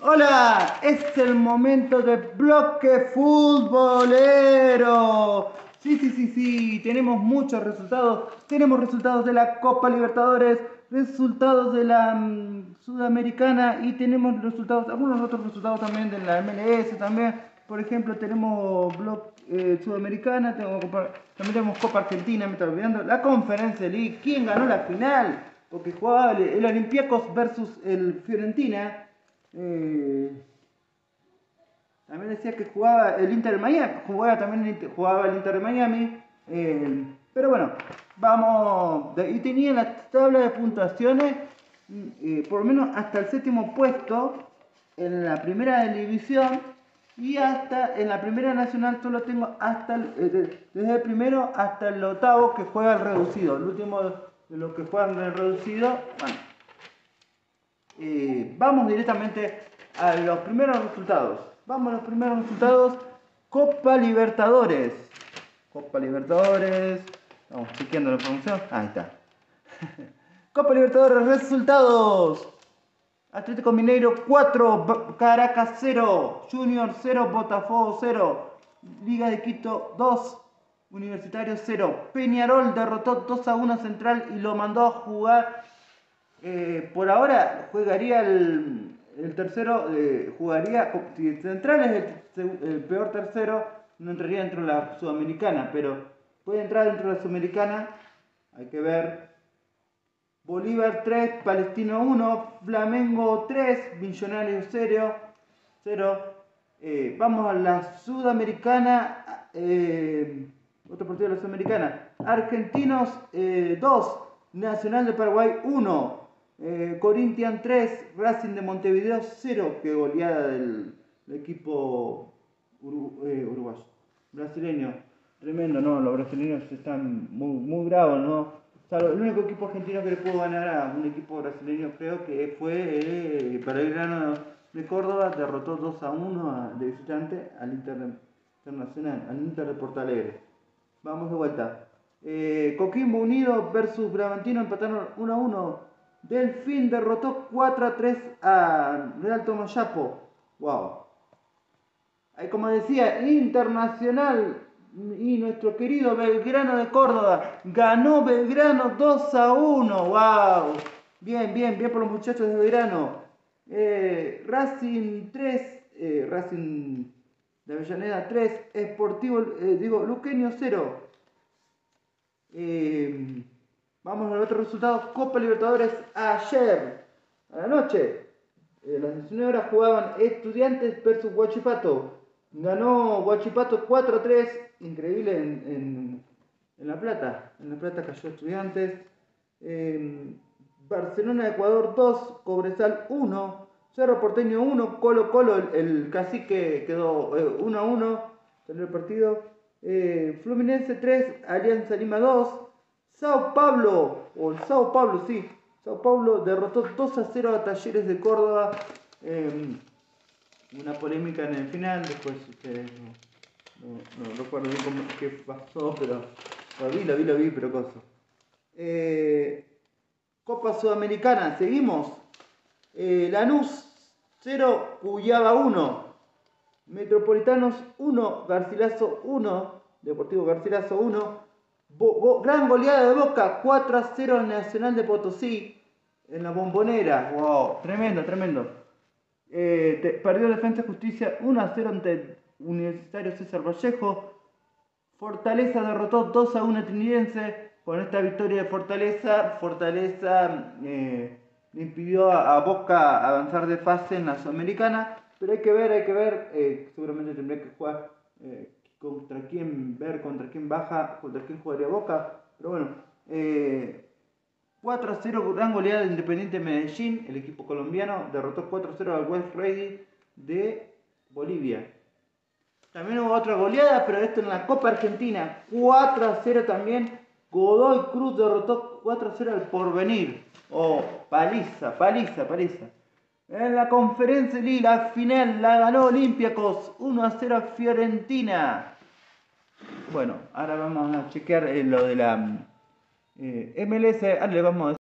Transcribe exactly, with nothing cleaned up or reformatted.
Hola, es el momento de bloque futbolero. Sí, sí, sí, sí, tenemos muchos resultados. Tenemos resultados de la Copa Libertadores, resultados de la um, Sudamericana y tenemos resultados, algunos otros resultados también de la M L S también. Por ejemplo, tenemos bloque eh, Sudamericana, tenemos Copa, también tenemos Copa Argentina, me estoy olvidando. La Conference League, ¿quién ganó la final? Porque jugaba el, el Olympiacos versus el Fiorentina. Eh, también decía que jugaba el Inter de Miami, jugaba también el Inter, jugaba el Inter de Miami. Eh, pero bueno, vamos. De, y tenía la tabla de puntuaciones, eh, por lo menos hasta el séptimo puesto en la primera división. Y hasta en la primera nacional solo tengo hasta el, eh, desde el primero hasta el octavo que juega el reducido. El último de los que juegan el reducido, bueno. Eh, vamos directamente a los primeros resultados. Vamos a los primeros resultados. Copa Libertadores. Copa Libertadores. Vamos chequeando la información. Ahí está. Copa Libertadores, resultados. Atlético Mineiro cuatro, Caracas cero, Junior cero, Botafogo cero, Liga de Quito dos, Universitario cero. Peñarol derrotó dos a uno a Central y lo mandó a jugar. Eh, por ahora jugaría el, el tercero, eh, jugaría, si Central es el, el peor tercero, no entraría dentro de la Sudamericana, pero puede entrar dentro de la Sudamericana, hay que ver. Bolívar tres, Palestino uno, Flamengo tres, Millonarios cero, cero. Eh, vamos a la Sudamericana, eh, otro partido de la Sudamericana. Argentinos eh, dos, Nacional de Paraguay uno. Eh, Corinthians tres, Racing de Montevideo cero, que goleada del, del equipo uru, eh, uruguayo, brasileño, tremendo, ¿no? Los brasileños están muy, muy bravos, ¿no? O sea, el único equipo argentino que le pudo ganar a un equipo brasileño creo que fue eh, Belgrano de Córdoba, derrotó dos a uno a, de visitante al Inter Internacional, al Inter de Porto Alegre. Vamos de vuelta. Eh, Coquimbo Unido versus Bragantino empataron uno a uno. Delfín derrotó cuatro a tres a Real Tomayapo. Wow. Ahí, como decía, Internacional y nuestro querido Belgrano de Córdoba. Ganó Belgrano dos a uno. Wow. Bien, bien, bien por los muchachos de Belgrano. Eh, Racing tres, eh, Racing de Avellaneda tres, Sportivo, eh, digo, Luqueño cero. Eh, vamos al otro resultado. Copa Libertadores ayer, a la noche. Eh, a las diecinueve horas jugaban Estudiantes versus Huachipato. Ganó Huachipato cuatro a tres. Increíble en, en, en La Plata. En La Plata cayó Estudiantes. Eh, Barcelona Ecuador dos, Cobresal uno, Cerro Porteño uno, Colo Colo, el, el cacique quedó eh, uno a uno, salió el partido. Eh, Fluminense tres, Alianza Lima dos, Sao Paulo, o Sao Paulo, sí, Sao Paulo derrotó dos a cero a Talleres de Córdoba. Eh, una polémica en el final, después ustedes no, no, no recuerdo bien cómo, qué pasó, pero lo vi, lo vi, lo vi, pero cosa. Eh, Copa Sudamericana, seguimos. Eh, Lanús cero, Cuyaba uno. Metropolitanos uno, Garcilaso uno. Deportivo Garcilaso uno. Bo Bo gran goleada de Boca, cuatro a cero al Nacional de Potosí en la Bombonera. Wow, tremendo, tremendo. Eh, te, perdió Defensa y Justicia uno a cero ante Universitario César Vallejo. Fortaleza derrotó dos a uno a Trinidense. Con esta victoria de Fortaleza, Fortaleza eh, le impidió a, a Boca avanzar de fase en la Sudamericana. Pero hay que ver, hay que ver. Eh, seguramente tendré que jugar eh, contra quién, ver contra quién baja, contra quién jugaría Boca. Pero bueno, eh, cuatro a cero, gran goleada de Independiente Medellín. El equipo colombiano derrotó cuatro a cero al West Ready de Bolivia. También hubo otra goleada, pero esto en la Copa Argentina. cuatro a cero también. Godoy Cruz derrotó cuatro a cero al Porvenir. Oh, paliza, paliza, paliza. En la Conference League, la final la ganó Olympiacos uno a cero a Fiorentina. Bueno, ahora vamos a chequear eh, lo de la eh, M L S. Ahora le vamos a